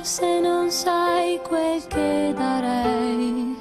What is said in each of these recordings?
forse non sai quel che darei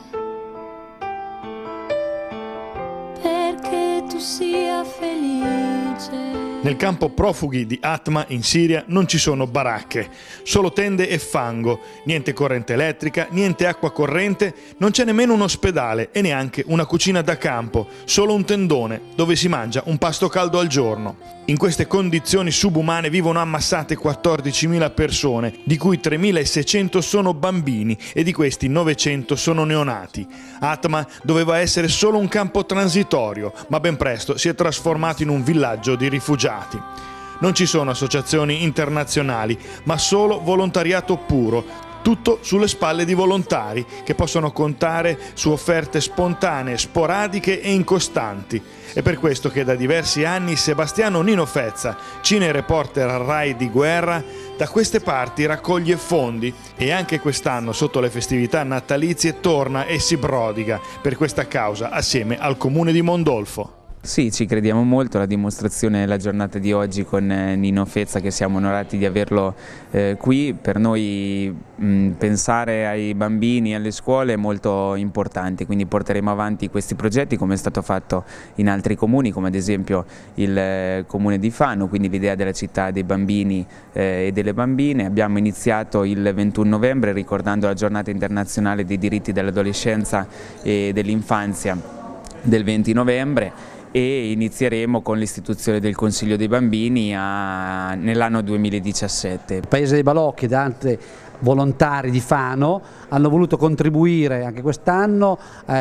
perché tu sia felice. Nel campo profughi di Atma in Siria non ci sono baracche, solo tende e fango, niente corrente elettrica, niente acqua corrente, non c'è nemmeno un ospedale e neanche una cucina da campo, solo un tendone dove si mangia un pasto caldo al giorno. In queste condizioni subumane vivono ammassate 14.000 persone, di cui 3.600 sono bambini e di questi 900 sono neonati. Atma doveva essere solo un campo transitorio, ma ben presto si è trasformato in un villaggio di rifugiati. Non ci sono associazioni internazionali, ma solo volontariato puro, tutto sulle spalle di volontari che possono contare su offerte spontanee, sporadiche e incostanti. È per questo che da diversi anni Sebastiano Nino Fezza, cinereporter Rai di guerra, da queste parti raccoglie fondi e anche quest'anno sotto le festività natalizie torna e si prodiga per questa causa assieme al comune di Mondolfo. Sì, ci crediamo molto, la dimostrazione è la giornata di oggi con Nino Fezza, che siamo onorati di averlo qui. Per noi pensare ai bambini e alle scuole è molto importante, quindi porteremo avanti questi progetti come è stato fatto in altri comuni, come ad esempio il comune di Fano, quindi l'idea della città dei bambini e delle bambine. Abbiamo iniziato il 21 novembre ricordando la giornata internazionale dei diritti dell'adolescenza e dell'infanzia del 20 novembre. E inizieremo con l'istituzione del Consiglio dei Bambini nell'anno 2017. Il Paese dei Balocchi ed altri volontari di Fano hanno voluto contribuire anche quest'anno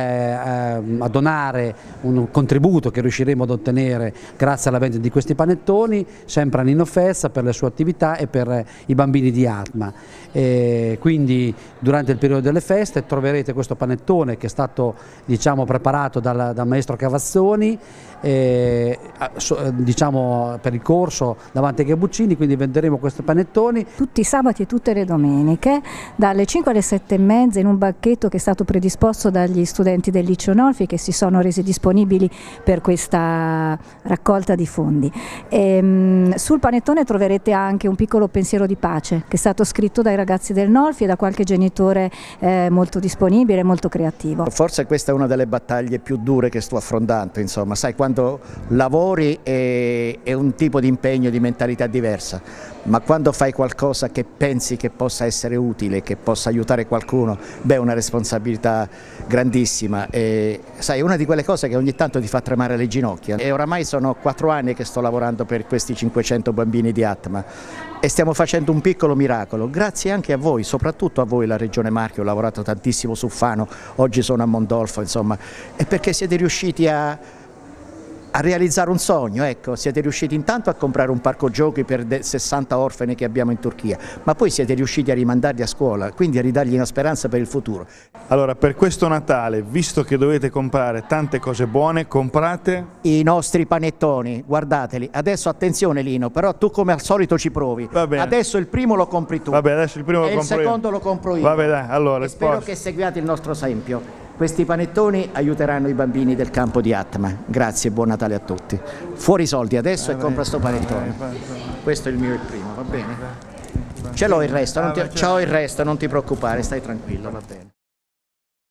a donare un contributo che riusciremo ad ottenere grazie alla vendita di questi panettoni, sempre a Nino Fezza per le sue attività e per i bambini di Atma. Quindi durante il periodo delle feste troverete questo panettone che è stato preparato dal maestro Cavazzoni per il corso davanti ai Gabuccini, quindi venderemo questi panettoni tutti i sabati e tutte le domeniche dalle 5 alle 7:30 in un banchetto che è stato predisposto dagli studenti del liceo Nolfi, che si sono resi disponibili per questa raccolta di fondi. Sul panettone troverete anche un piccolo pensiero di pace che è stato scritto dai ragazzi del Nolfi e da qualche genitore molto disponibile e molto creativo. Forse questa è una delle battaglie più dure che sto affrontando, insomma, sai, quando lavori è un tipo di impegno, di mentalità diversa, ma quando fai qualcosa che pensi che possa essere utile, che possa aiutare qualcuno, beh, è una responsabilità grandissima. E sai, è una di quelle cose che ogni tanto ti fa tremare le ginocchia. E oramai sono 4 anni che sto lavorando per questi 500 bambini di Atma e stiamo facendo un piccolo miracolo, grazie anche a voi, soprattutto a voi, la Regione Marche. Ho lavorato tantissimo su Fano, oggi sono a Mondolfo, insomma, e perché siete riusciti a realizzare un sogno, ecco, siete riusciti intanto a comprare un parco giochi per 60 orfani che abbiamo in Turchia, ma poi siete riusciti a rimandarli a scuola, quindi a ridargli una speranza per il futuro. Allora, per questo Natale, visto che dovete comprare tante cose buone, comprate i nostri panettoni, guardateli. Adesso attenzione Lino, però tu come al solito ci provi. Va bene. Adesso il primo lo compri tu. Vabbè, adesso il primo lo compro io. E il secondo lo compro io. Vabbè, dai, allora, e spero che seguiate il nostro esempio. Questi panettoni aiuteranno i bambini del campo di Atma. Grazie e buon Natale a tutti. Fuori i soldi adesso e compra sto panettone. Questo è il mio, il primo, va bene? Ce l'ho il resto, non ti preoccupare, stai tranquillo, va bene.